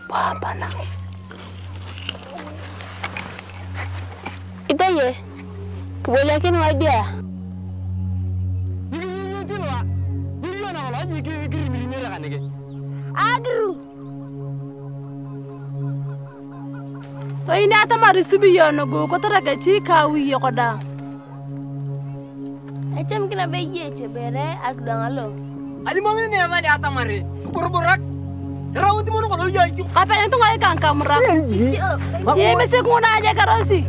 Babana. Itaye. Kubola kinu idea. Agru. To ina ta marisubi yono go ko tara gachi kawi yokoda. Ecem kina beje cebere ak dangalo. Ali mo ngene mali ata mare. Borborak. Rawundi mo ko lo yayi. Apa yang tu ngai kan kamera. Ye mese kuna aja karosi.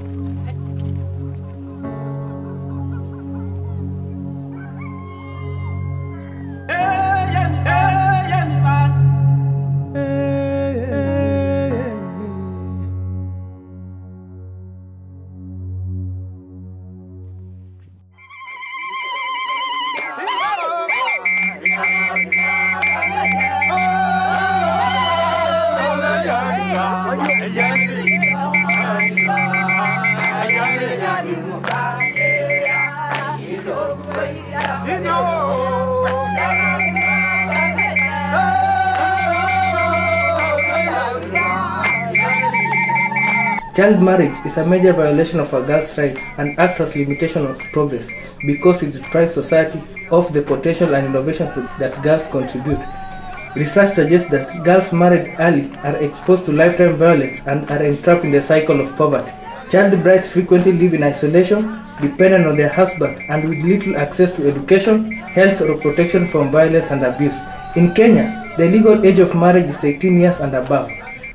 Child marriage is a major violation of a girl's rights and acts as limitation of progress because it deprives society of the potential and innovations that girls contribute. Research suggests that girls married early are exposed to lifetime violence and are entrapped in the cycle of poverty. Child brides frequently live in isolation, dependent on their husband and with little access to education, health or protection from violence and abuse. In Kenya, the legal age of marriage is 18 years and above.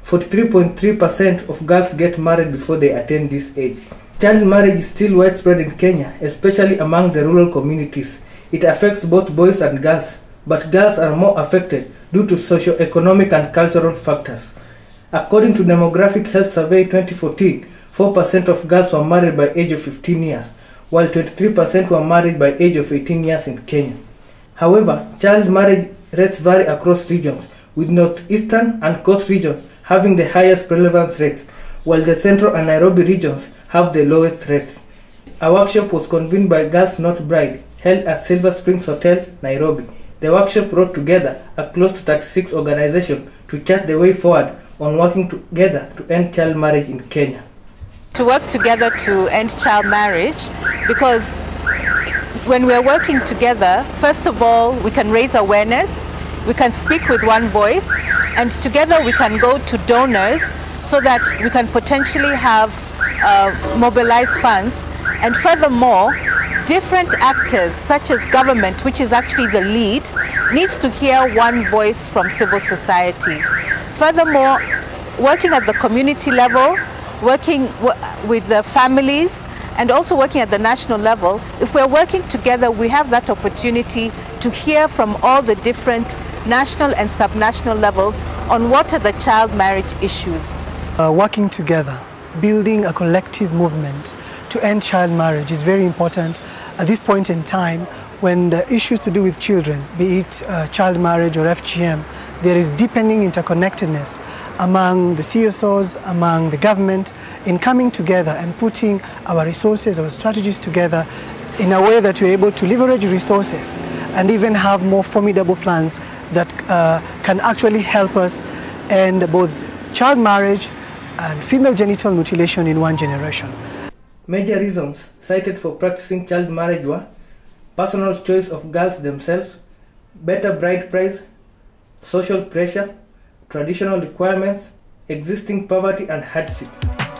43.3% of girls get married before they attain this age. Child marriage is still widespread in Kenya, especially among the rural communities. It affects both boys and girls, but girls are more affected due to socio-economic and cultural factors. According to Demographic Health Survey 2014, 4% of girls were married by age of 15 years, while 23% were married by age of 18 years in Kenya. However, child marriage rates vary across regions, with northeastern and coast regions having the highest prevalence rates, while the central and Nairobi regions have the lowest rates. A workshop was convened by Girls Not Bride, held at Silver Springs Hotel, Nairobi. The workshop brought together a close to 36 organizations to chart the way forward on working together to end child marriage in Kenya. To work together to end child marriage, because when we're working together, first of all, we can raise awareness, we can speak with one voice, and together we can go to donors so that we can potentially have mobilized funds. And furthermore, different actors such as government, which is actually the lead, needs to hear one voice from civil society. Furthermore, working at the community level, working with the families, and also working at the national level, if we're working together, we have that opportunity to hear from all the different national and subnational levels on what are the child marriage issues. Working together, building a collective movement to end child marriage is very important at this point in time when the issues to do with children, be it child marriage or FGM, there is deepening interconnectedness among the CSOs, among the government, in coming together and putting our resources, our strategies together in a way that we're able to leverage resources and even have more formidable plans that can actually help us end both child marriage and female genital mutilation in one generation. Major reasons cited for practicing child marriage were personal choice of girls themselves, better bride price, social pressure, traditional requirements, existing poverty and hardships.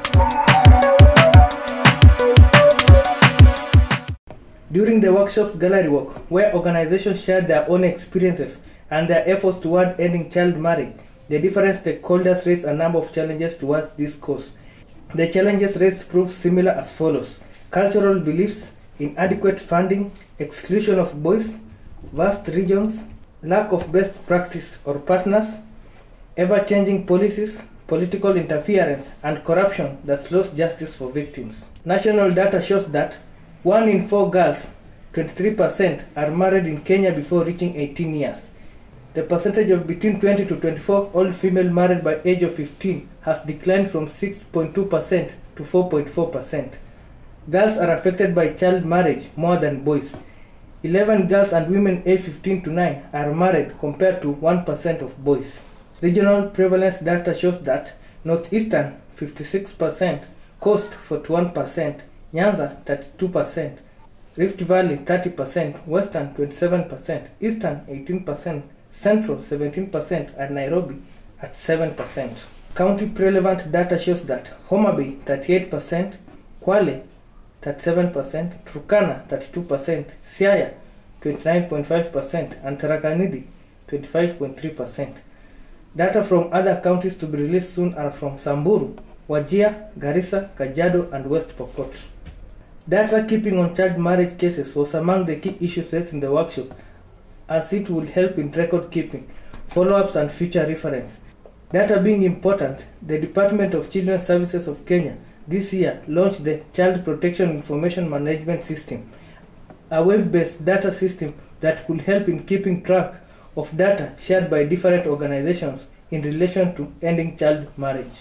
During the workshop's gallery walk, where organizations shared their own experiences and their efforts toward ending child marriage, the different stakeholders raised a number of challenges towards this cause. The challenges raised proved similar as follows: cultural beliefs, inadequate funding, exclusion of boys, vast regions, lack of best practice or partners, ever-changing policies, political interference, and corruption that slows justice for victims. National data shows that 1 in 4 girls, 23%, are married in Kenya before reaching 18 years. The percentage of between 20 to 24-old female married by age of 15 has declined from 6.2% to 4.4%. Girls are affected by child marriage more than boys. 11 girls and women aged 15 to 9 are married compared to 1% of boys. Regional prevalence data shows that Northeastern 56%, Coast 41%, Nyanza 32%, Rift Valley 30%, Western 27%, Eastern 18%, Central 17%, and Nairobi at 7%. County relevant data shows that Homa Bay 38%, Kwale 37%, Turkana 32%, Siaya 29.5%, and Tharaka Nithi 25.3%. Data from other counties to be released soon are from Samburu, Wajir, Garissa, Kajiado, and West Pokot. Data keeping on child marriage cases was among the key issues raised in the workshop, as it will help in record keeping, follow-ups, and future reference. Data being important, the Department of Children's Services of Kenya this year launched the Child Protection Information Management System, a web-based data system that could help in keeping track of data shared by different organizations in relation to ending child marriage.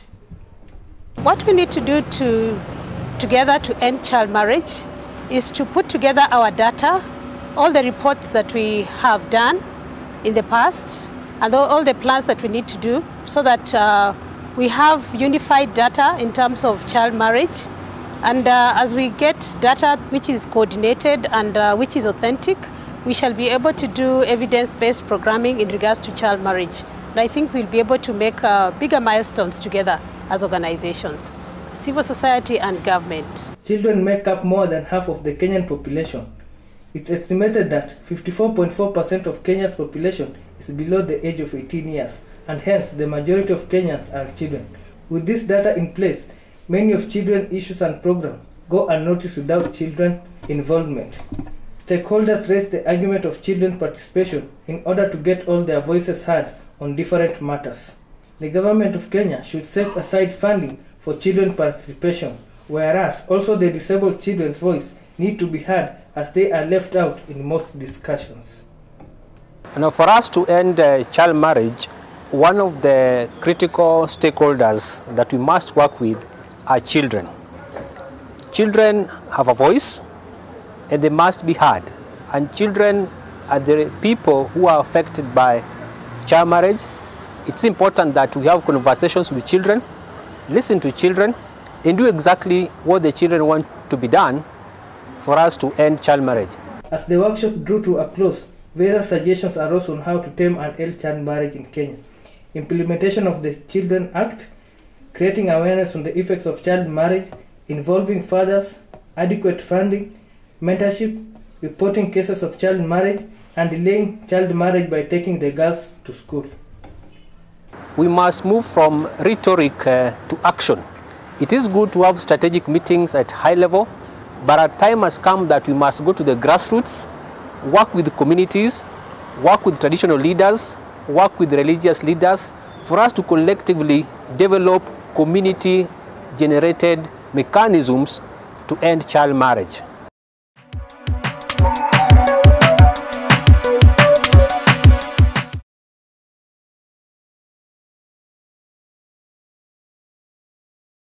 What we need to do together to end child marriage is to put together our data, all the reports that we have done in the past, and all the plans that we need to do so that we have unified data in terms of child marriage. And as we get data which is coordinated and which is authentic, we shall be able to do evidence-based programming in regards to child marriage. And I think we'll be able to make bigger milestones together as organizations, civil society and government. Children make up more than half of the Kenyan population. It's estimated that 54.4% of Kenya's population is below the age of 18 years, and hence the majority of Kenyans are children. With this data in place, many of children issues and programs go unnoticed without children involvement. Stakeholders raise the argument of children participation in order to get all their voices heard on different matters. The government of Kenya should set aside funding for children participation, whereas also the disabled children's voice need to be heard as they are left out in most discussions. Now, for us to end child marriage, one of the critical stakeholders that we must work with are children. Children have a voice and they must be heard. And children are the people who are affected by child marriage. It's important that we have conversations with children, listen to children, and do exactly what the children want to be done for us to end child marriage. As the workshop drew to a close, various suggestions arose on how to tame and end child marriage in Kenya. Implementation of the Children Act, creating awareness on the effects of child marriage, involving fathers, adequate funding, mentorship, reporting cases of child marriage, and delaying child marriage by taking the girls to school. We must move from rhetoric to action. It is good to have strategic meetings at high level, but a time has come that we must go to the grassroots, work with the communities, work with traditional leaders, work with religious leaders, for us to collectively develop community-generated mechanisms to end child marriage.